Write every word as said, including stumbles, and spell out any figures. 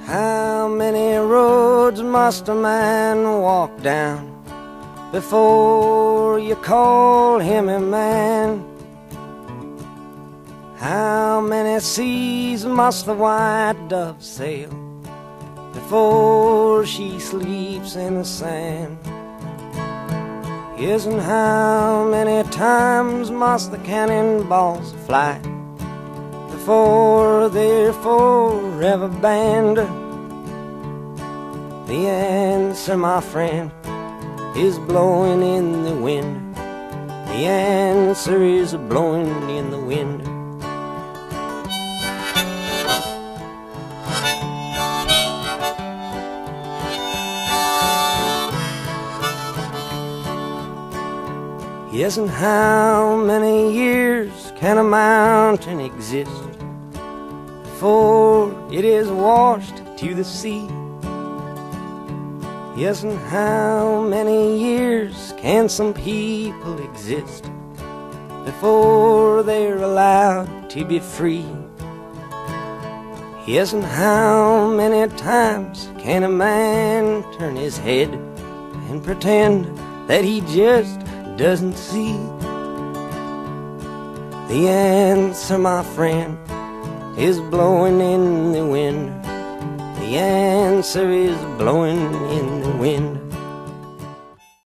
How many roads must a man walk down before you call him a man? How many seas must the white dove sail before she sleeps in the sand? Yes, and how many times must the cannonballs fly before they're forever banned? The answer, my friend, is blowing in the wind. The answer is blowing in the wind. Yes, and how many years can a mountain exist before it is washed to the sea? Yes, and how many years can some people exist before they're allowed to be free? Yes, and how many times can a man turn his head and pretend that he just doesn't see? The answer, my friend, is blowing in the wind. The answer is blowing in the wind.